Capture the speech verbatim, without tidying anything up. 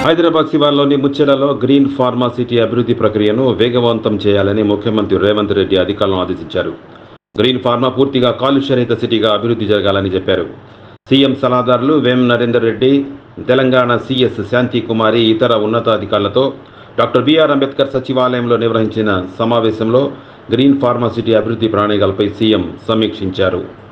హైదరాబాద్ శివార్లోని ముచ్చెలలో green pharma city అభివృద్ధి ప్రక్రియను వేగవంతం చేయాలని ముఖ్యమంత్రి రేవంత్ రెడ్డి అధికారులను ఆదేశించారు. గ్రీన్ ఫార్మా పూర్తిగా కాలుష్యరహిత సిటీగా అభివృద్ధి జరగాలని చెప్పారు. సీఎం సలహాదారులు వేం నరేందర్ రెడ్డి, తెలంగాణ సీఎస్ శాంతి కుమారి ఇతర ఉన్నతాధికారులతో డాక్టర్ బిఆర్ అంబేద్కర్ సచివాలయంలో నిర్వహించిన సమావేశంలో గ్రీన్ ఫార్మా సిటీ అభివృద్ధి ప్రణాళికలపై సీఎం సమీక్షించారు.